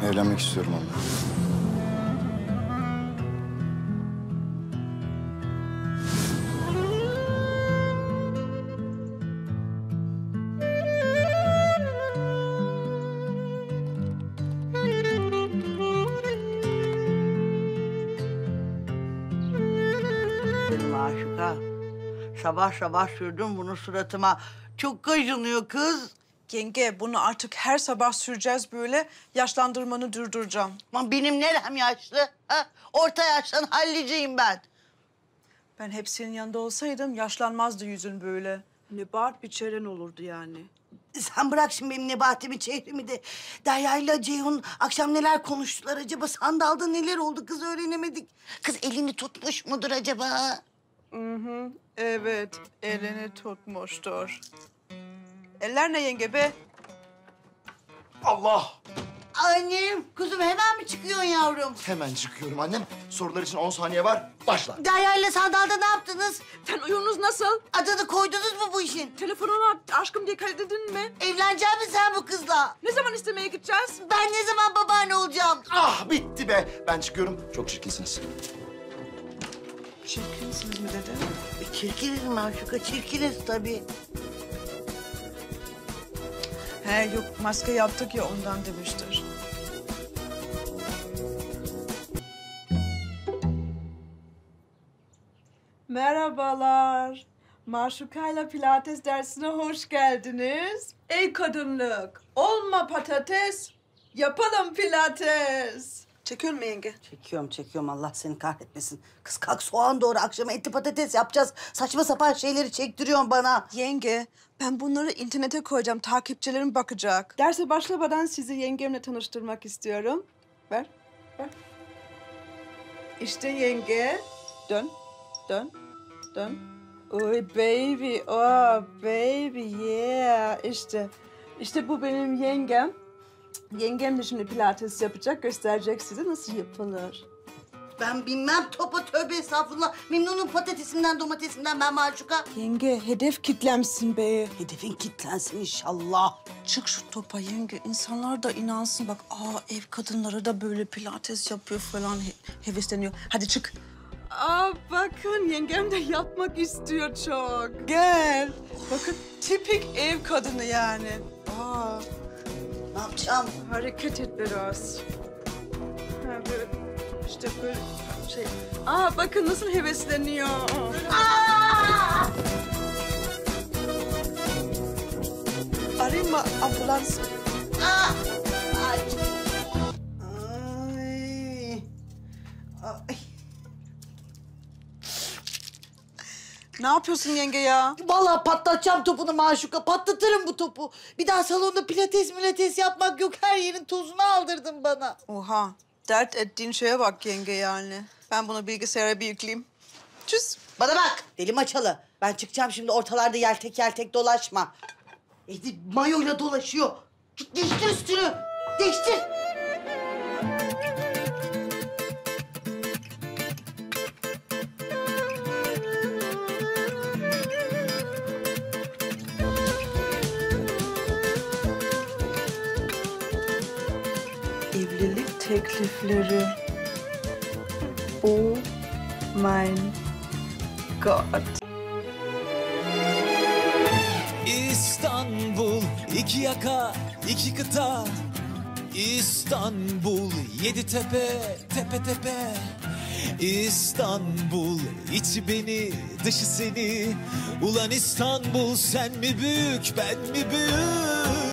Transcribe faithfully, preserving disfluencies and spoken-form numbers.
Evlenmek istiyorum onunla. Maşuka, sabah sabah sürdüm bunu suratıma. Çok kaşınıyor kız. Yenge, bunu artık her sabah süreceğiz böyle. Yaşlandırmanı durduracağım. Aman benim nerem yaşlı? Ha? Orta yaştan halliciyim ben. Ben hep senin yanında olsaydım yaşlanmazdı yüzün böyle. Nebahat bir çeren olurdu yani. Sen bırak şimdi benim Nebahat'imi, çehremi de. Derya'yla Ceyhun akşam neler konuştular acaba? Sandalda neler oldu kız öğrenemedik. Kız elini tutmuş mudur acaba? Hı hı, evet. Elini tutmuştur. Eller ne yenge be? Allah! Annem, kuzum hemen mi çıkıyorsun yavrum? Hemen çıkıyorum annem. Sorular için on saniye var. Başla. Derya'yla Sandalda ne yaptınız? Sen uyumunuz nasıl? Adını koydunuz mu bu işin? Telefonuna aşkım diye kaydedin mi? Evlenecek misin sen bu kızla? Ne zaman istemeye gideceğiz? Ben ne zaman babaanne olacağım? Ah bitti be. Ben çıkıyorum. Çok çirkinsiniz. Çirkinsiniz mi dedi? E, çirkiniz Maşuka, çirkiniz tabii. He yok, maske yaptık ya ondan demiştir. Merhabalar. Maşuka'yla Pilates dersine hoş geldiniz. Ey kadınlık, olma patates, yapalım Pilates. Çekiyor mu yenge? Çekiyorum, çekiyorum. Allah seni kahretmesin. Kız kalk soğan doğru, akşama etli patates yapacağız. Saçma sapan şeyleri çektiriyorsun bana. Yenge, ben bunları internete koyacağım. Takipçilerim bakacak. Derse başlamadan sizi yengemle tanıştırmak istiyorum. Ver, ver. İşte yenge. Dön, dön, dön. Oy baby, oh baby, yeah. İşte, işte bu benim yengem. Yengem de şimdi pilates yapacak, gösterecek size nasıl yapılır. Ben bilmem topa, tövbe estağfurullah. Memnunum patatesinden, domatesinden ben Maşuka. Yenge, hedef kitlemsin be. Hedefin kilitlensin inşallah. Çık şu topa yenge, insanlar da inansın. Bak, aa ev kadınları da böyle pilates yapıyor falan, he hevesleniyor. Hadi çık. Aa bakın, yengem de yapmak istiyor çok. Gel. Bakın, tipik ev kadını yani. Aa. Ne yapacağım? Hareket et biraz. Ha böyle, işte böyle şey. Aa bakın nasıl hevesleniyor. Aa! Arayayım mı ambulans? Aa! Ay. Ay. Ay. Ne yapıyorsun yenge ya? Vallahi patlatacağım topunu Maşuka, patlatırım bu topu. Bir daha salonda pilates milates yapmak yok. Her yerin tozunu aldırdın bana. Oha, dert ettiğin şeye bak yenge yani. Ben bunu bilgisayara bir yükleyeyim. Çüz. Bana bak, deli maçalı. Ben çıkacağım şimdi, ortalarda yeltek yeltek dolaşma. Edi mayoyla dolaşıyor. Git değiştir üstünü, değiştir. Evlilik teklifleri. Oh mein Gott. İstanbul, iki yaka, iki kıta. İstanbul, yedi tepe, tepe tepe. İstanbul, içi beni, dışı seni. Ulan İstanbul, sen mi büyük, ben mi büyük?